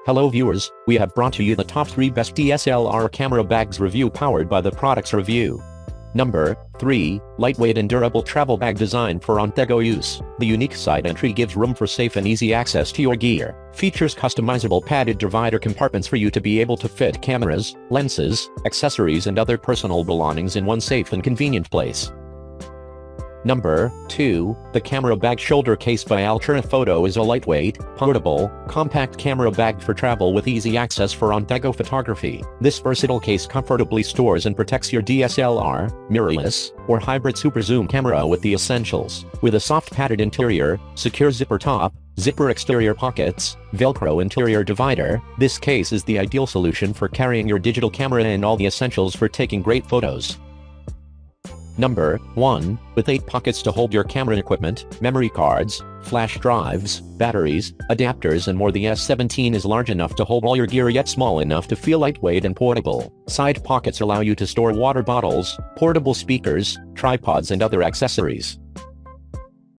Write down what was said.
Hello viewers, we have brought to you the top 3 best DSLR camera bags review powered by the Products Review. Number 3, lightweight and durable travel bag designed for on-the-go use. The unique side entry gives room for safe and easy access to your gear. Features customizable padded divider compartments for you to be able to fit cameras, lenses, accessories and other personal belongings in one safe and convenient place. Number 2, the Camera Bag Shoulder Case by Altura Photo is a lightweight, portable, compact camera bag for travel with easy access for on-the-go photography. This versatile case comfortably stores and protects your DSLR, mirrorless, or hybrid super zoom camera with the essentials. With a soft padded interior, secure zipper top, zipper exterior pockets, Velcro interior divider, this case is the ideal solution for carrying your digital camera and all the essentials for taking great photos. Number 1, with 8 pockets to hold your camera equipment, memory cards, flash drives, batteries, adapters and more. The S17 is large enough to hold all your gear yet small enough to feel lightweight and portable. Side pockets allow you to store water bottles, portable speakers, tripods and other accessories.